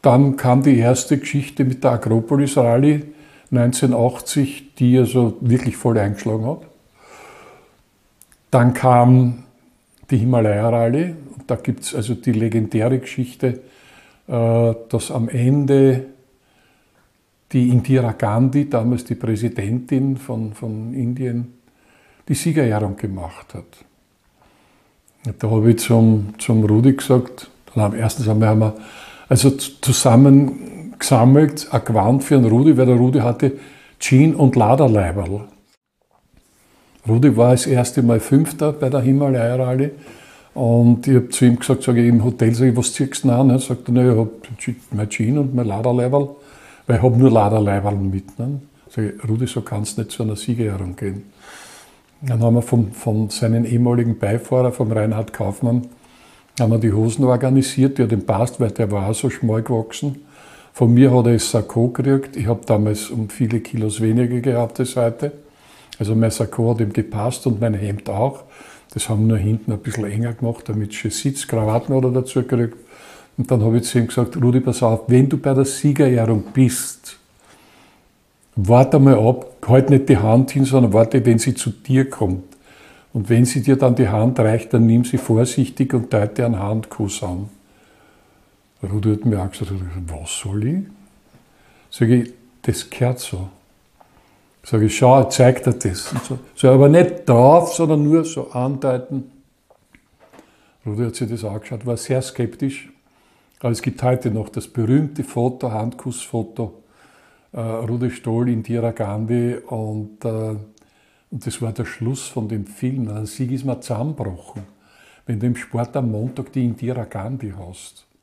dann kam die erste Geschichte mit der Akropolis Rallye 1980, die also wirklich voll eingeschlagen hat. Dann kam die Himalaya Rallye. Da gibt es also die legendäre Geschichte, dass am Ende die Indira Gandhi, damals die Präsidentin von Indien, die Siegerehrung gemacht hat. Und da habe ich zum Rudi gesagt, erstens einmal haben wir also zusammen gesammelt ein Gewand für den Rudi, weil der Rudi hatte Jean- und Laderleiberl. Rudi war das erste Mal Fünfter bei der Himalaya Rallye. Und ich habe zu ihm gesagt, sage ich im Hotel, sage ich, was ziehst du denn an? Er sagt, ich habe mein Jean und mein Laderleiberl, weil ich habe nur Laderleiberl mit. Ne? Sag ich, Rudi, so kannst du nicht zu einer Siegerehrung gehen. Dann haben wir von seinem ehemaligen Beifahrer, vom Reinhard Kaufmann, haben wir die Hosen organisiert, die hat ihm passt, weil der war auch so schmal gewachsen. Von mir hat er das Sakko gekriegt. Ich habe damals um viele Kilos weniger gehabt als heute. Also mein Sakko hat ihm gepasst und mein Hemd auch. Das haben wir nur hinten ein bisschen enger gemacht, damit es schön sitzt. Krawatten hat er dazu gekriegt. Und dann habe ich zu ihm gesagt, Rudi, pass auf, wenn du bei der Siegerehrung bist, warte mal ab, halt nicht die Hand hin, sondern warte, wenn sie zu dir kommt. Und wenn sie dir dann die Hand reicht, dann nimm sie vorsichtig und deute einen Handkuss an. Rudi hat mir auch gesagt, was soll ich? Sag ich, das gehört so. Sag ich, schau, ich zeig dir das. So, aber nicht drauf, sondern nur so andeuten. Rudi hat sich das angeschaut, war sehr skeptisch. Aber es gibt heute noch das berühmte Foto, Handkussfoto, Rudi Stoll, Indira Gandhi und das war der Schluss von dem Film. Der Sieg ist mir zusammengebrochen, wenn du im Sport am Montag die Indira Gandhi hast.